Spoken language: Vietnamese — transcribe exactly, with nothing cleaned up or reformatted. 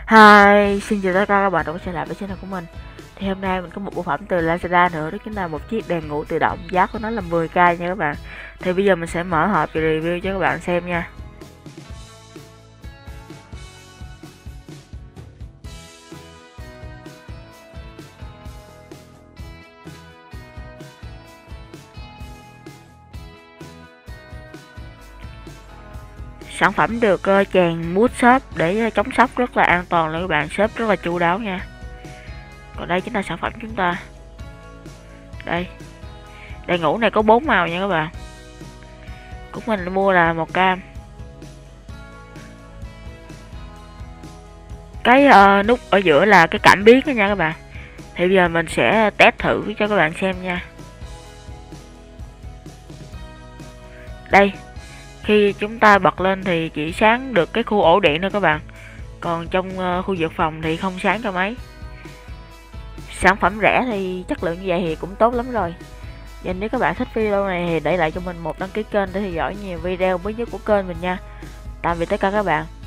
Hi, xin chào tất cả các bạn đã quay trở lại với channel của mình. Thì hôm nay mình có một bộ phẩm từ Lazada nữa, đó chính là một chiếc đèn ngủ tự động, giá của nó là mười k nha các bạn. Thì bây giờ mình sẽ mở hộp và review cho các bạn xem nha. Sản phẩm được uh, chèn mút xốp để uh, chống sốc rất là an toàn luôn các bạn, xốp rất là chu đáo nha. Còn đây chính là sản phẩm chúng ta. Đây, đèn ngủ này có bốn màu nha các bạn. Của mình mua là màu cam. Cái uh, nút ở giữa là cái cảm biến đó nha các bạn. Thì bây giờ mình sẽ test thử cho các bạn xem nha. Đây, khi chúng ta bật lên thì chỉ sáng được cái khu ổ điện thôi các bạn. Còn trong uh, khu dự phòng thì không sáng cho mấy. Sản phẩm rẻ thì chất lượng như vậy thì cũng tốt lắm rồi. Và nếu các bạn thích video này thì để lại cho mình một đăng ký kênh để theo dõi nhiều video mới nhất của kênh mình nha. Tạm biệt tất cả các bạn.